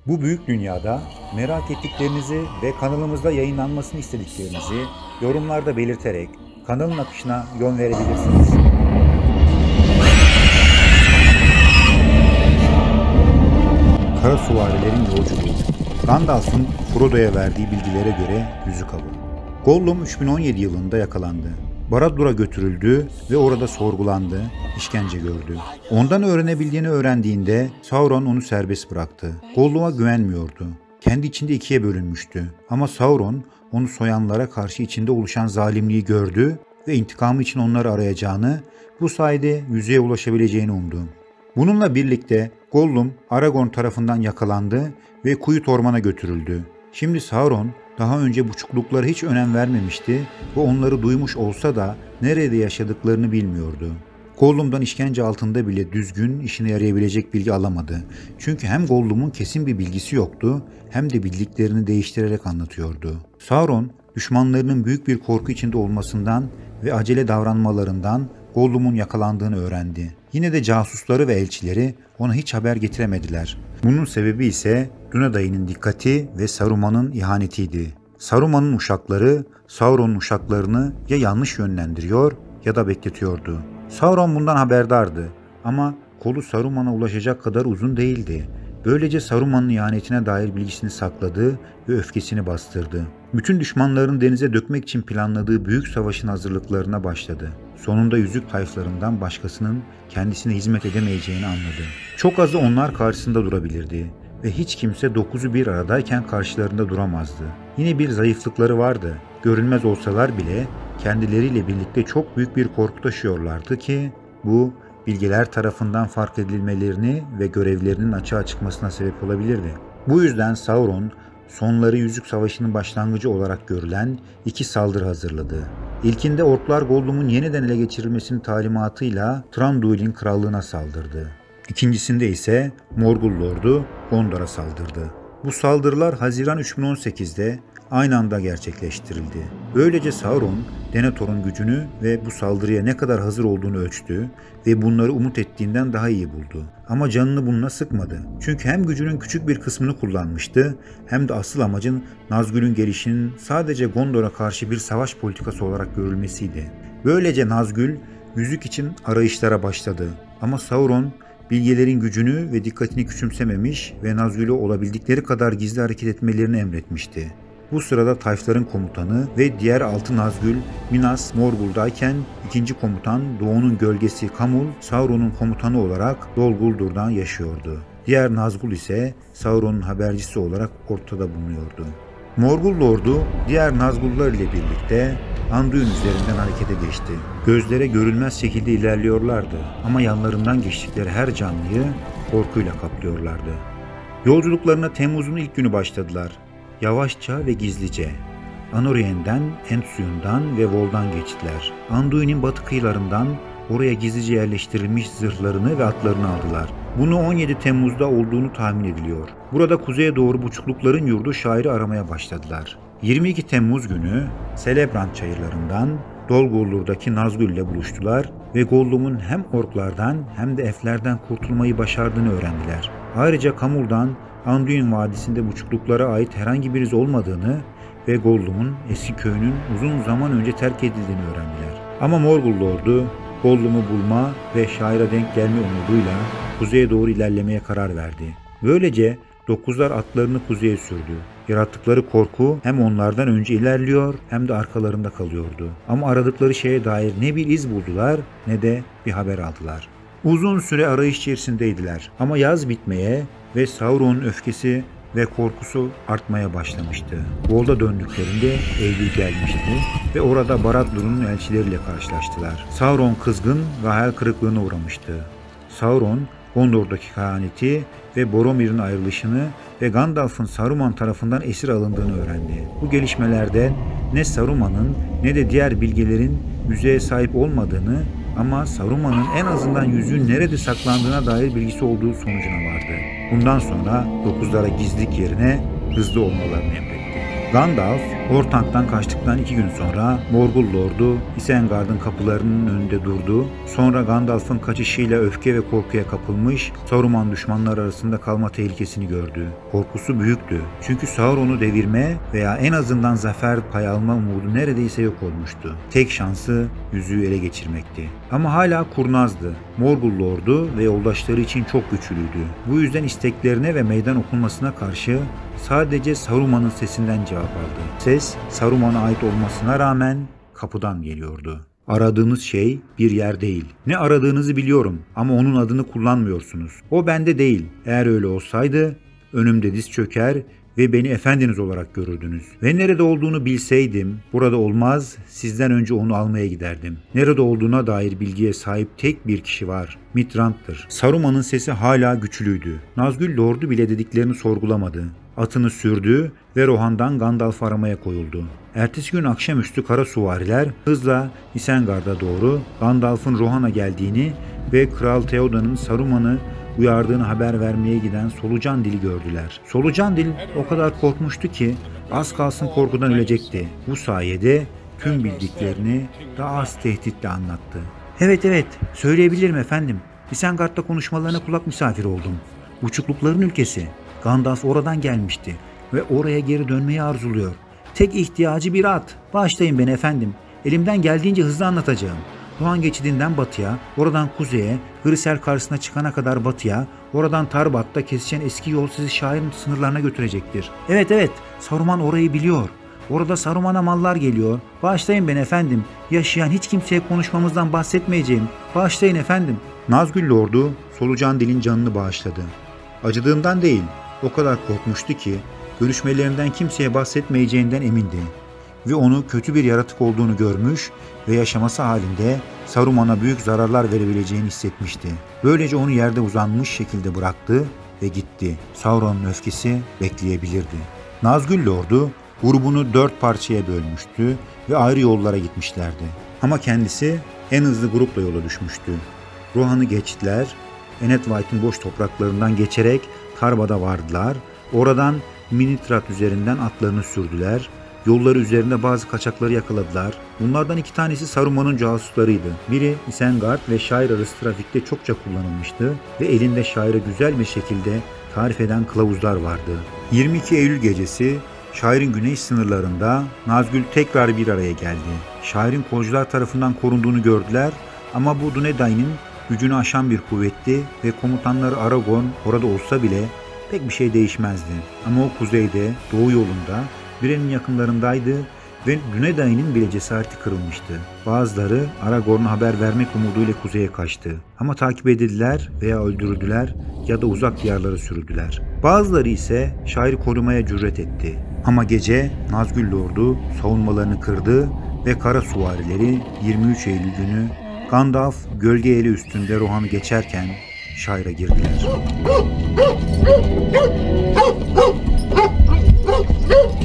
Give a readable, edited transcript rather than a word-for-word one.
Bu büyük dünyada merak ettiklerinizi ve kanalımızda yayınlanmasını istediklerinizi yorumlarda belirterek kanalın akışına yön verebilirsiniz. Kara Süvarilerin Yolculuğu. Gandalf'ın Frodo'ya verdiği bilgilere göre Yüzük Avı. Gollum 3017 yılında yakalandı. Barad-dûr'a götürüldü ve orada sorgulandı, işkence gördü. Ondan öğrenebildiğini öğrendiğinde Sauron onu serbest bıraktı. Gollum'a güvenmiyordu. Kendi içinde ikiye bölünmüştü. Ama Sauron onu soyanlara karşı içinde oluşan zalimliği gördü ve intikamı için onları arayacağını, bu sayede yüzeye ulaşabileceğini umdu. Bununla birlikte Gollum Aragorn tarafından yakalandı ve Kuyut Orman'a götürüldü. Şimdi Sauron daha önce buçukluklara hiç önem vermemişti ve onları duymuş olsa da nerede yaşadıklarını bilmiyordu. Gollum'dan işkence altında bile düzgün, işine yarayabilecek bilgi alamadı. Çünkü hem Gollum'un kesin bir bilgisi yoktu hem de bildiklerini değiştirerek anlatıyordu. Sauron, düşmanlarının büyük bir korku içinde olmasından ve acele davranmalarından Gollum'un yakalandığını öğrendi. Yine de casusları ve elçileri ona hiç haber getiremediler. Bunun sebebi ise Dunedain'in dikkati ve Saruman'ın ihanetiydi. Saruman'ın uşakları Sauron'un uşaklarını ya yanlış yönlendiriyor ya da bekletiyordu. Sauron bundan haberdardı ama kolu Saruman'a ulaşacak kadar uzun değildi. Böylece Saruman'ın ihanetine dair bilgisini sakladı ve öfkesini bastırdı. Bütün düşmanlarını denize dökmek için planladığı büyük savaşın hazırlıklarına başladı. Sonunda yüzük tayflarından başkasının kendisine hizmet edemeyeceğini anladı. Çok azı onlar karşısında durabilirdi ve hiç kimse dokuzu bir aradayken karşılarında duramazdı. Yine bir zayıflıkları vardı. Görünmez olsalar bile kendileriyle birlikte çok büyük bir korku taşıyorlardı ki bu bilgeler tarafından fark edilmelerini ve görevlerinin açığa çıkmasına sebep olabilirdi. Bu yüzden Sauron sonları Yüzük Savaşı'nın başlangıcı olarak görülen iki saldırı hazırladı. İlkinde orklar Gollum'un yeniden ele geçirilmesinin talimatıyla Thranduil'in krallığına saldırdı. İkincisinde ise Morgul Lord'u Gondor'a saldırdı. Bu saldırılar Haziran 3018'de aynı anda gerçekleştirildi. Böylece Sauron, Denethor'un gücünü ve bu saldırıya ne kadar hazır olduğunu ölçtü ve bunları umut ettiğinden daha iyi buldu. Ama canını bununla sıkmadı. Çünkü hem gücünün küçük bir kısmını kullanmıştı hem de asıl amacın Nazgûl'ün gelişinin sadece Gondor'a karşı bir savaş politikası olarak görülmesiydi. Böylece Nazgûl yüzük için arayışlara başladı. Ama Sauron bilgelerin gücünü ve dikkatini küçümsememiş ve Nazgûl'ü olabildikleri kadar gizli hareket etmelerini emretmişti. Bu sırada tayfların komutanı ve diğer 6 Nazgûl Minas Morgul'dayken ikinci komutan Doğu'nun gölgesi Kamul Sauron'un komutanı olarak Dol Guldur yaşıyordu. Diğer Nazgûl ise Sauron'un habercisi olarak ortada bulunuyordu. Morgul Lord'u diğer Nazgûllar ile birlikte Anduin üzerinden harekete geçti. Gözlere görülmez şekilde ilerliyorlardı ama yanlarından geçtikleri her canlıyı korkuyla kaplıyorlardı. Yolculuklarına Temmuz'un ilk günü başladılar. Yavaşça ve gizlice. Anorien'den, Ensuyun'dan ve Vol'dan geçtiler. Anduin'in batı kıyılarından oraya gizlice yerleştirilmiş zırhlarını ve atlarını aldılar. Bunu 17 Temmuz'da olduğunu tahmin ediliyor. Burada kuzeye doğru buçuklukların yurdu şairi aramaya başladılar. 22 Temmuz günü Celebrant çayırlarından Dol Gullur'daki Nazgûl ile buluştular ve Gollum'un hem orklardan hem de elflerden kurtulmayı başardığını öğrendiler. Ayrıca Kamul'dan Anduin Vadisi'nde buçukluklara ait herhangi bir iz olmadığını ve Gollum'un eski köyünün uzun zaman önce terk edildiğini öğrendiler. Ama Morgul Lord'u Gollum'u bulma ve şaira denk gelme umuduyla kuzeye doğru ilerlemeye karar verdi. Böylece dokuzlar atlarını kuzeye sürdü. Yarattıkları korku hem onlardan önce ilerliyor hem de arkalarında kalıyordu. Ama aradıkları şeye dair ne bir iz buldular ne de bir haber aldılar. Uzun süre arayış içerisindeydiler ama yaz bitmeye ve Sauron'un öfkesi ve korkusu artmaya başlamıştı. Vol'da döndüklerinde Eylül gelmişti ve orada Barad-dûr'un elçileriyle karşılaştılar. Sauron kızgın ve hayal kırıklığına uğramıştı. Sauron, Gondor'daki kehaneti ve Boromir'in ayrılışını ve Gandalf'ın Saruman tarafından esir alındığını öğrendi. Bu gelişmelerde ne Saruman'ın ne de diğer bilgelerin yüzeye sahip olmadığını ama Saruman'ın en azından yüzüğün nerede saklandığına dair bilgisi olduğu sonucuna vardı. Bundan sonra dokuzlara gizlilik yerine hızlı olmalarını emretti. Gandalf, Orthank'tan kaçtıktan 2 gün sonra Morgul Lord'u Isengard'ın kapılarının önünde durdu. Sonra Gandalf'ın kaçışıyla öfke ve korkuya kapılmış, Saruman düşmanlar arasında kalma tehlikesini gördü. Korkusu büyüktü. Çünkü Sauron'u devirme veya en azından zafer pay alma umudu neredeyse yok olmuştu. Tek şansı yüzüğü ele geçirmekti. Ama hala kurnazdı. Morgul Lord'u ve yoldaşları için çok güçlüydü. Bu yüzden isteklerine ve meydan okunmasına karşı sadece Saruman'ın sesinden cevap aldı. Ses Saruman'a ait olmasına rağmen kapıdan geliyordu. Aradığınız şey bir yer değil. Ne aradığınızı biliyorum ama onun adını kullanmıyorsunuz. O bende değil. Eğer öyle olsaydı önümde diz çöker ve beni efendiniz olarak görürdünüz. Ve nerede olduğunu bilseydim, burada olmaz, sizden önce onu almaya giderdim. Nerede olduğuna dair bilgiye sahip tek bir kişi var. Mithrand'tır. Saruman'ın sesi hala güçlüydü. Nazgûl Lord'u bile dediklerini sorgulamadı. Atını sürdü ve Rohan'dan Gandalf'ı aramaya koyuldu. Ertesi gün akşamüstü kara süvariler hızla Isengard'a doğru Gandalf'ın Rohan'a geldiğini ve Kral Theoden'ın Saruman'ı uyardığını haber vermeye giden Solucan Dil'i gördüler. Solucan Dil o kadar korkmuştu ki az kalsın korkudan ölecekti. Bu sayede tüm bildiklerini daha az tehditle anlattı. Evet, söyleyebilirim efendim. Isengard'da konuşmalarına kulak misafiri oldum. Uçuklukların ülkesi. Gandalf oradan gelmişti ve oraya geri dönmeyi arzuluyor. Tek ihtiyacı bir at. Bağışlayın beni efendim. Elimden geldiğince hızlı anlatacağım. Rohan geçidinden batıya, oradan kuzeye, Hırsel karşısına çıkana kadar batıya, oradan Tarbat'ta kesişen eski yol sizi şairin sınırlarına götürecektir. Evet, Saruman orayı biliyor. Orada Saruman'a mallar geliyor. Bağışlayın beni efendim. Yaşayan hiç kimseye konuşmamızdan bahsetmeyeceğim. Bağışlayın efendim. Nazgûl Lord'u Solucan Dil'in canını bağışladı. Acıdığından değil, o kadar korkmuştu ki görüşmelerinden kimseye bahsetmeyeceğinden emindi. Ve onu kötü bir yaratık olduğunu görmüş ve yaşaması halinde Saruman'a büyük zararlar verebileceğini hissetmişti. Böylece onu yerde uzanmış şekilde bıraktı ve gitti. Sauron'un öfkesi bekleyebilirdi. Nazgûl Lord'u grubunu 4 parçaya bölmüştü ve ayrı yollara gitmişlerdi. Ama kendisi en hızlı grupla yola düşmüştü. Rohan'ı geçtiler, Enedwait'in boş topraklarından geçerek Tarbad'a vardılar. Oradan Minithrat üzerinden atlarını sürdüler. Yolları üzerinde bazı kaçakları yakaladılar. Bunlardan 2 tanesi Saruman'ın casuslarıydı. Biri Isengard ve şair arası trafikte çokça kullanılmıştı ve elinde şairi güzel bir şekilde tarif eden kılavuzlar vardı. 22 Eylül gecesi şairin güney sınırlarında Nazgûl tekrar bir araya geldi. Şairin korucular tarafından korunduğunu gördüler ama bu Dunedain'in gücünü aşan bir kuvvetti ve komutanları Aragorn orada olsa bile pek bir şey değişmezdi. Ama o kuzeyde, doğu yolunda Brenn'in yakınlarındaydı ve Dunedain'in bile cesareti kırılmıştı. Bazıları Aragorn'a haber vermek umuduyla kuzeye kaçtı. Ama takip edildiler veya öldürüldüler ya da uzak diyarlara sürüldüler. Bazıları ise şairi korumaya cüret etti. Ama gece Nazgûl Lord'u savunmalarını kırdı ve kara süvarileri 23 Eylül günü Gandalf gölge eli üstünde Rohan'ı geçerken şaira girdiler.